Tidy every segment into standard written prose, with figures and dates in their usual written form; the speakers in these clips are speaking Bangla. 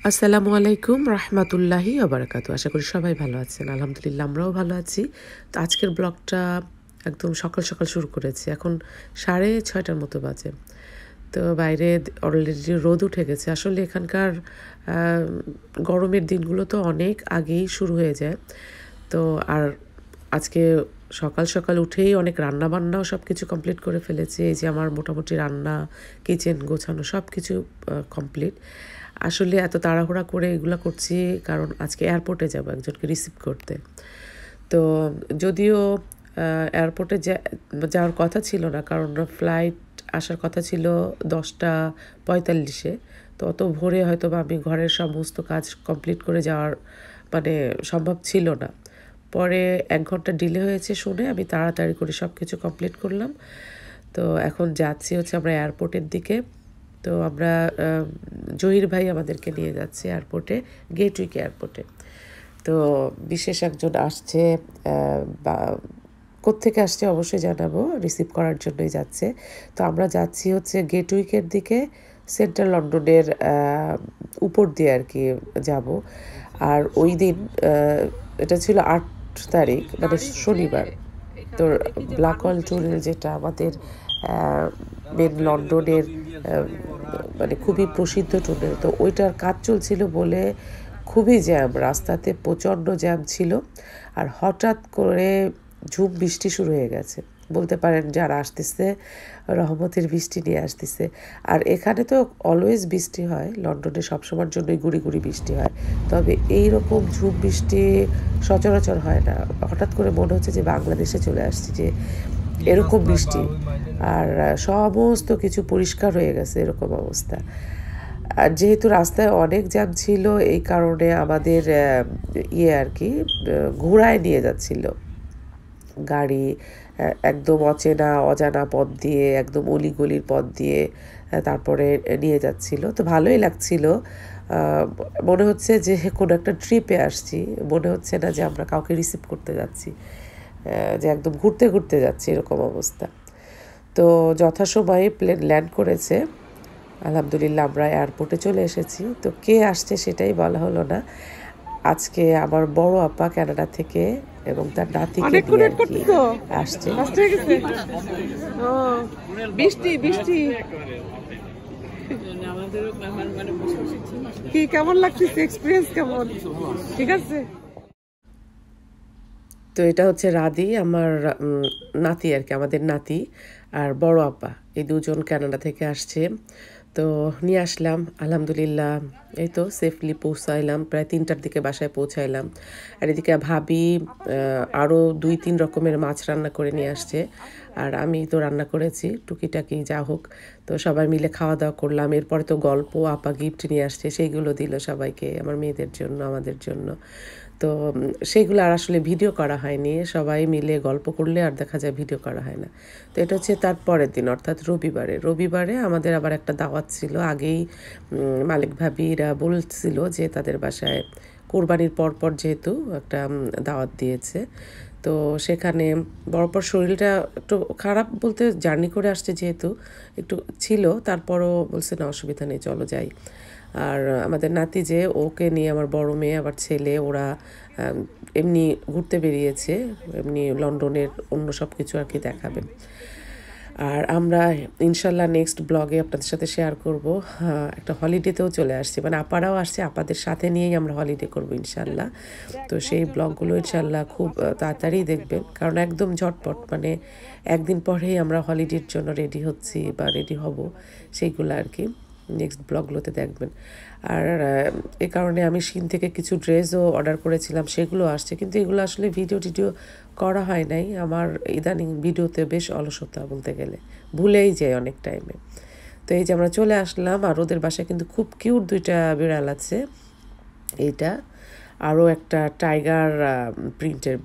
আসসালামু আলাইকুম রহমতুল্লাহি ওবারাকাতু। আশা করি সবাই ভালো আছেন। আলহামদুলিল্লাহ আমরাও ভালো আছি। তো আজকের ব্লগটা একদম সকাল সকাল শুরু করেছি। এখন 6:30টার মতো বাজে। তো বাইরে অলরেডি রোদ উঠে গেছে। আসলে এখানকার গরমের দিনগুলো তো অনেক আগেই শুরু হয়ে যায়। তো আর আজকে সকাল সকাল উঠেই অনেক রান্নাবান্নাও সব কিছু কমপ্লিট করে ফেলেছি। এই যে আমার মোটামুটি রান্না, কিচেন গোছানো সব কিছু কমপ্লিট। আসলে এত তাড়াহুড়া করে এগুলো করছি কারণ আজকে এয়ারপোর্টে যাব একজনকে রিসিভ করতে। তো যদিও এয়ারপোর্টে যাওয়ার কথা ছিল না, কারণ ফ্লাইট আসার কথা ছিল 10:45-এ। তো অত ভোরে হয়তো বা আমি ঘরের সমস্ত কাজ কমপ্লিট করে যাওয়ার সম্ভব ছিল না। পরে 1 ঘন্টা ডিলে হয়েছে শুনে আমি তাড়াতাড়ি করে সব কিছু কমপ্লিট করলাম। তো এখন যাচ্ছি হচ্ছে আমরা এয়ারপোর্টের দিকে। তো আমরা জহির ভাই আমাদেরকে নিয়ে যাচ্ছে এয়ারপোর্টে, গেটউইক এয়ারপোর্টে। তো বিশেষ একজন আসছে, বা কোত্থেকে আসছে অবশ্যই জানাবো, রিসিভ করার জন্যই যাচ্ছে। তো আমরা যাচ্ছি হচ্ছে গেটউইকের দিকে, সেন্ট্রাল লন্ডনের উপর দিয়ে আর কি যাব। আর ওই দিন এটা ছিল 8 তারিখ, মানে শনিবার। তো ব্ল্যাকওয়াল টুনেল, যেটা আমাদের মেন লন্ডনের মানে খুবই প্রসিদ্ধ টুনেল, তো ওইটার কাজ চলছিল বলে খুবই জ্যাম, রাস্তাতে প্রচণ্ড জ্যাম ছিল। আর হঠাৎ করে ঝুম বৃষ্টি শুরু হয়ে গেছে, বলতে পারেন যারা আসতেছে রহমতের বৃষ্টি নিয়ে আসতেছে। আর এখানে তো অলওয়েজ বৃষ্টি হয়, লন্ডনে সবসময়ের জন্যই গুড়ি গুড়ি বৃষ্টি হয়, তবে এইরকম ঝুম বৃষ্টি সচরাচর হয় না। হঠাৎ করে মনে হচ্ছে যে বাংলাদেশে চলে আসছি, যে এরকম বৃষ্টি। আর সমস্ত কিছু পরিষ্কার হয়ে গেছে, এরকম অবস্থা। আর যেহেতু রাস্তায় অনেক জ্যাম ছিল, এই কারণে আমাদের আর কি ঘোড়ায় নিয়ে যাচ্ছিল গাড়ি, একদম অজানা পথ দিয়ে, একদম অলিগলির পথ দিয়ে তারপরে নিয়ে যাচ্ছিল। তো ভালোই লাগছিল, মনে হচ্ছে যে কোনো একটা ট্রিপে আসছি, মনে হচ্ছে না যে আমরা কাউকে রিসিভ করতে যাচ্ছি, যে একদম ঘুরতে ঘুরতে যাচ্ছি, এরকম অবস্থা। তো যথাসময়ে প্লেন ল্যান্ড করেছে, আলহামদুলিল্লাহ আমরা এয়ারপোর্টে চলে এসেছি। তো কে আসছে সেটাই বলা হলো না। আজকে আমার বড় আপা কানাডা থেকে এবং তার নাতিকে নিয়ে আসছে। বৃষ্টি বৃষ্টি কি কেমন লাগছে, এক্সপিরিয়েন্স কেমন? ঠিক আছে। তো এটা হচ্ছে রাদি, আমার নাতি আর কি, আমাদের নাতি। আর বড় আপা, এই দুজন কানাডা থেকে আসছে। তো নিয়ে আসলাম আলহামদুলিল্লাহ। এই তো সেফলি পৌঁছাইলাম, প্রায় 3টার দিকে বাসায় পৌঁছাইলাম। আর এদিকে ভাবি আরও 2-3 রকমের মাছ রান্না করে নিয়ে আসছে, আর আমি তো রান্না করেছি টুকিটাকি যা হোক। তো সবাই মিলে খাওয়া দাওয়া করলাম। এরপরে তো গল্প, আপা গিফট নিয়ে আসছে, সেইগুলো দিল সবাইকে, আমার মেয়েদের জন্য, আমাদের জন্য। তো সেইগুলো আর আসলে ভিডিও করা হয়নি, সবাই মিলে গল্প করলে আর দেখা যায় ভিডিও করা হয় না। তো এটা হচ্ছে তার পরের দিন, অর্থাৎ রবিবারে আমাদের আবার একটা দাওয়াত ছিল। আগেই মালিক ভাবিরা বলছিল যে তাদের বাসায় কোরবানির পরপর যেহেতু একটা দাওয়াত দিয়েছে, তো সেখানে বরাবর শরীরটা একটু খারাপ, বলতে জার্নি করে আসছে যেহেতু একটু ছিল, তারপরও বলছে না অসুবিধা নেই, চলো যাই। আর আমাদের নাতি যে, ওকে নিয়ে আমার বড় মেয়ে আবার ছেলে, ওরা এমনি ঘুরতে বেরিয়েছে, এমনি লন্ডনের অন্য সব কিছু আর কি দেখাবে। আর আমরা ইনশাল্লাহ নেক্সট ব্লগে আপনাদের সাথে শেয়ার করব, একটা হলিডেতেও চলে আসছি, মানে আপারাও আসছে, আপাদের সাথে নিয়েই আমরা হলিডে করব ইনশাল্লাহ। তো সেই ব্লগগুলো ইনশাল্লাহ খুব তাড়াতাড়ি দেখবেন, কারণ একদম ঝটপট, মানে একদিন পরেই আমরা হলিডের জন্য রেডি হচ্ছি বা রেডি হব, সেইগুলো আর কি নেক্সট ব্লগগুলোতে দেখবেন। আর এ কারণে আমি শিন থেকে কিছু ড্রেসও অর্ডার করেছিলাম, সেগুলো আসছে, কিন্তু এগুলো আসলে ভিডিও করা হয় নাই। আমার ইদানিং ভিডিওতে বেশ অলসতা, বলতে গেলে ভুলেই যাই অনেক টাইমে। তো এই যে আমরা চলে আসলাম, আর ওদের বাসায় কিন্তু খুব কিউট 2টা বিড়াল আছে, এইটা আরও একটা টাইগার প্রিন্টের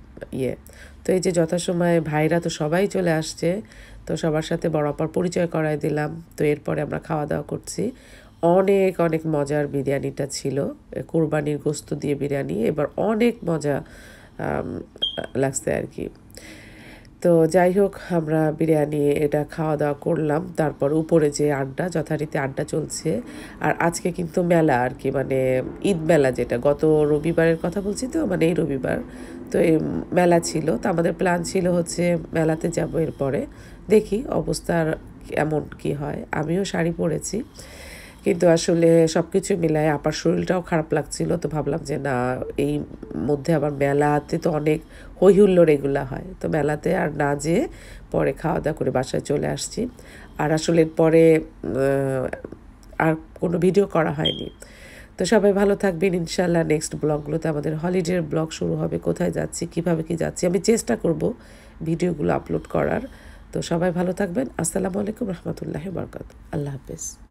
তো এই যে যথাসময়ে ভাইরা তো সবাই চলে আসছে, তো সবার সাথে বড় আপার পরিচয় করাই দিলাম। তো এরপরে আমরা খাওয়া দাওয়া করছি। অনেক অনেক মজার বিরিয়ানিটা ছিল, কোরবানির গোস্ত দিয়ে বিরিয়ানি, এবার অনেক মজা লাগছে আর কি। তো যাই হোক আমরা বিরিয়ানি এটা খাওয়া দাওয়া করলাম, তারপর উপরে যে আড্ডা, যথারীতি আড্ডা চলছে। আর আজকে কিন্তু মেলা আর কি, মানে ঈদ মেলা, যেটা গত রবিবারের কথা বলছি, তো মানে এই রবিবার তো এই মেলা ছিল। তো আমাদের প্ল্যান ছিল হচ্ছে মেলাতে যাব, এরপরে দেখি অবস্থার এমন কি হয়। আমিও শাড়ি পরেছি, কিন্তু আসলে সব কিছু মিলায় আপার শরীরটাও খারাপ লাগছিল। তো ভাবলাম যে না, এই মধ্যে আবার মেলাতে তো অনেক হই হুল্লোড় এগুলা হয়, তো মেলাতে আর না যেয়ে পরে খাওয়া দাওয়া করে বাসায় চলে আসছি। আর আসলে পরে আর কোনো ভিডিও করা হয়নি। তো সবাই ভালো থাকবেন ইনশাল্লাহ। নেক্সট ব্লগগুলোতে আমাদের হলিডের ব্লগ শুরু হবে, কোথায় যাচ্ছি, কিভাবে কি যাচ্ছি, আমি চেষ্টা করব ভিডিওগুলো আপলোড করার। তো সবাই ভালো থাকবেন। আসসালামু আলাইকুম রহমতুল্লাহি ওয়া বারাকাতুহু। আল্লাহ হাফেজ।